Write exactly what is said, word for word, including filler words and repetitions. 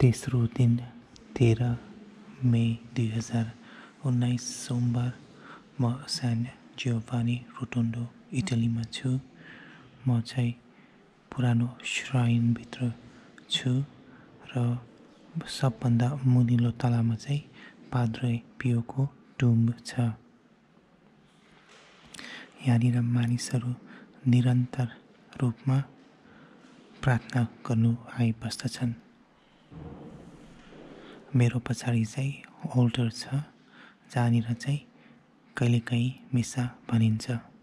तेस्रो दिन तेह्र मे दुई हजार उन्नाइस सोमबार। म सान जिovanni रोटोन्डो इटलीमा छु। म चाहिँ पुरानो श्राइनभित्र छु र सबभन्दा मुनिल्लो तलामा चाहिँ पाद्रे पियोको टुम्ब छ। यहाँनिर मानिसहरू निरन्तर रूपमा प्रार्थना गर्नु आइबस्दछन्। मेरो पछाडि चाहिँ अल्टर छ, जहाँनिर चाहिँ कहिलेकाहीँ मिसा भनिन्छ।